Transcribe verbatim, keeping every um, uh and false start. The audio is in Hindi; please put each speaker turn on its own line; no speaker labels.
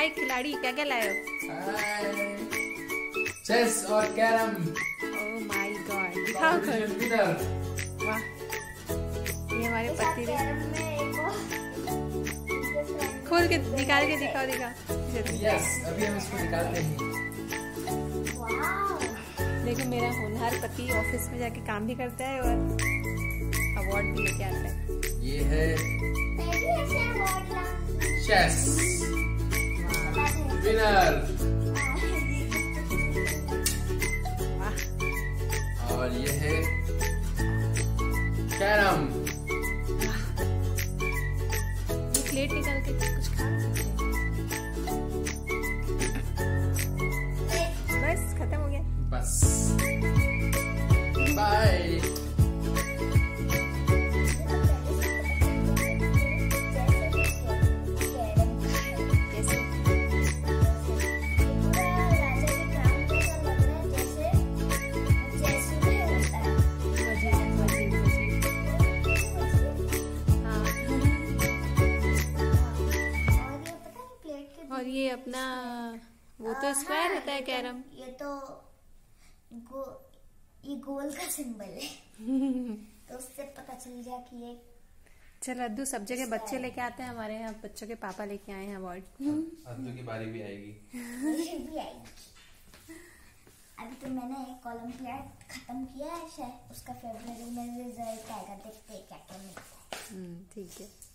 हाय खिलाड़ी, क्या क्या लाए हो?
चेस और कैरम।
ओह माय गॉड, दिखाओ विनर। वाह, ये हमारे पति ने खोल के निकाल के दिखाओ दिखाओ।
यस, अभी हम इसको निकालते हैं।
देखो मेरा होनहार पति ऑफिस में जाके काम भी करता है और अवार्ड भी लेके आता है।
ये है चेस विनर। और ये है कैरम।
ये प्लेट निकाल के कुछ खा सकते हैं। बस खत्म हो गया।
बस बाय।
और ये अपना वो तो स्क्वायर होता है कैरम।
ये तो गो, ये गोल का सिंबल है। तो उससे पता चल गया कि ये।
चल अद्दू, सब जगह बच्चे लेके आते हैं, हमारे यहाँ बच्चों के पापा लेके आए हैं अवार्ड।
अद्दू की बारी भी आएगी।
भी आएगी। अभी तो मैंने ओलंपियाड खत्म किया है, शायद उसका फरवरी में रिजल्ट आएगा, देखते हैं क्या क्या मिलता है।
ठीक है।